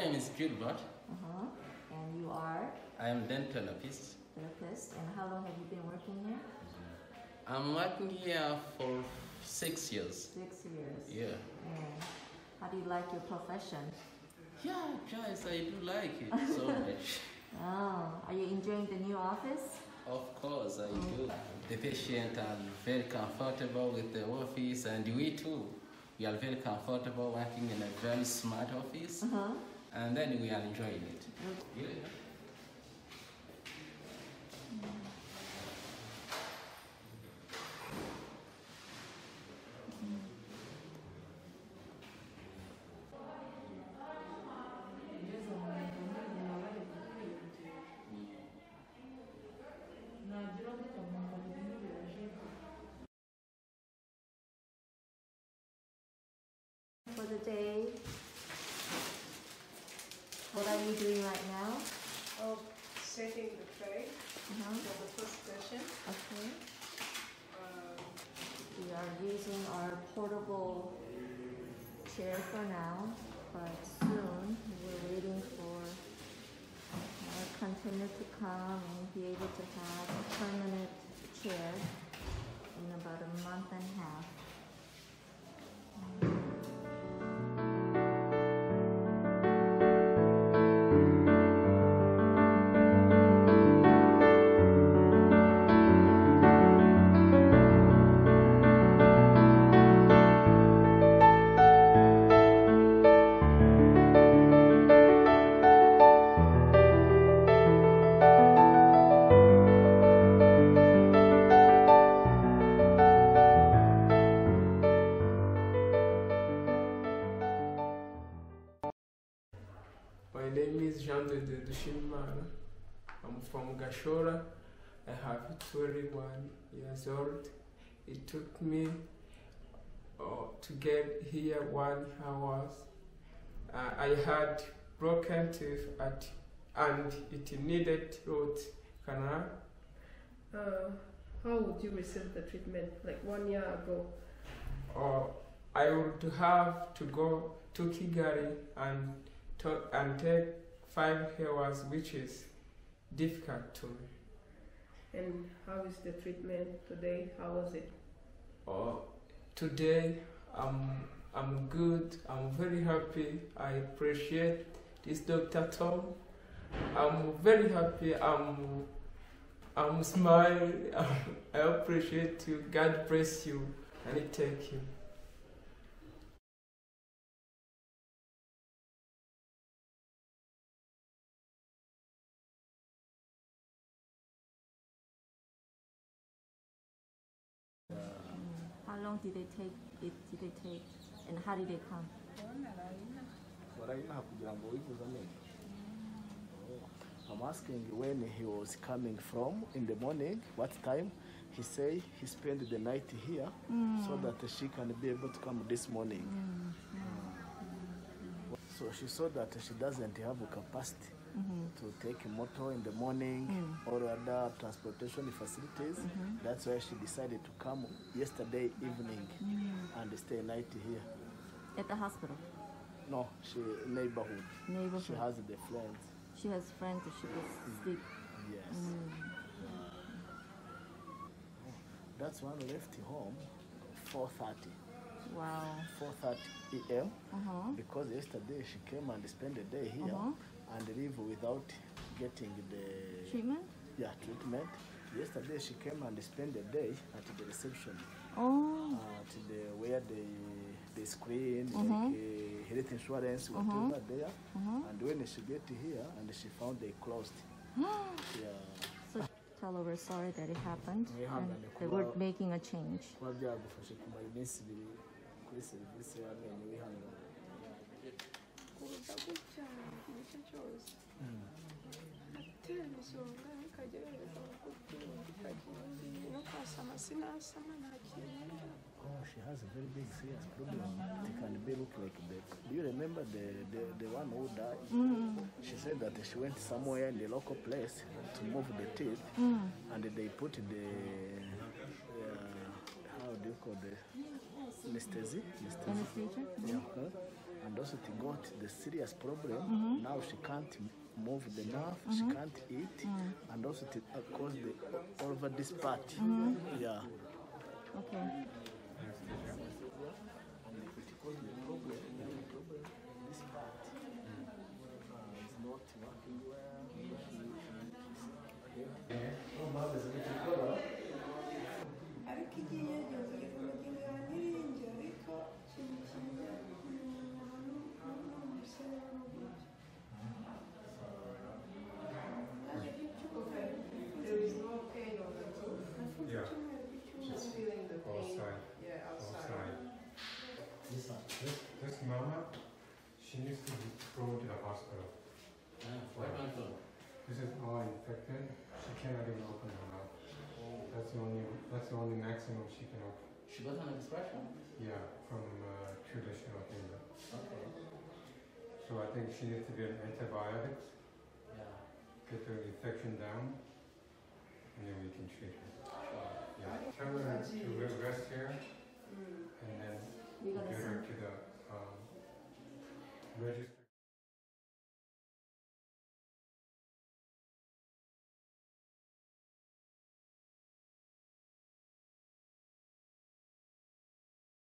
name is Gilbert. And you are? I am dental therapist. Therapist. And how long have you been working here? I'm working here for 6 years. 6 years. Yeah. And how do you like your profession? Yeah, Joyce, I do like it so much. Oh, are you enjoying the new office? Of course, I do. The patient are very comfortable with the office, and we too. We are very comfortable working in a very smart office, and then we are enjoying it. Yeah. For the day, what are you doing right now? Oh, setting the tray for the first session. Okay. We are using our portable chair for now, but soon we're waiting for our container to come and be able to have a permanent chair in about a month and a half. My name is Jean de Dushimana. I'm from Gashora. I have 21 years old. It took me to get here 1 hour. I had broken teeth and it needed root canal. How would you receive the treatment, like 1 year ago? I would have to go to Kigali and take 5 hours, which is difficult to me. And how is the treatment today? How was it? Today I'm good. I'm very happy. I appreciate this Dr. Tom. I'm very happy. I'm smiling. I appreciate you. God bless you and thank you. How long did they take? And how did they come? I'm asking when he was coming from in the morning, what time. He say he spent the night here so that she can be able to come this morning. So she saw that she doesn't have a capacity to take a motor in the morning or other transportation facilities. That's why she decided to come yesterday evening and stay night here. At the hospital? No, she neighborhood. She has the friends. She has friends that she could sleep. Yes. That's one left home 4:30. Wow. 4:30 a.m. Because yesterday she came and spent the day here and leave without getting the treatment. Yeah, treatment. Yesterday she came and spent the day at the reception. At the where they screen like health insurance whatever there. And when she get here and she found they closed. So tell her we're sorry that it happened and that we're making a change. Oh, she has a very big serious problem. It can be look like that. Do you remember the one who died? She said that she went somewhere in the local place to move the teeth, and they put the how do you call the anesthesia? Anesthesia? Yeah. and also it got the serious problem. Now she can't move the mouth, she can't eat, and also it caused all over this part. Yeah. Okay. And it caused the problem this part. It's not working well. ariko igihe yageze umugenzi wanyirinze ariko ikintu kimwe There is no pain on the tooth. Yeah, She's feeling the pain. outside. Yeah, outside. This mama, she needs to go to the hospital. Why not go? This is all infected. She cannot even open her mouth. That's the only maximum she can open. She got an expression. Yeah, from traditional Hindu. Okay. So I think she needs to get antibiotics, Yeah. get the infection down,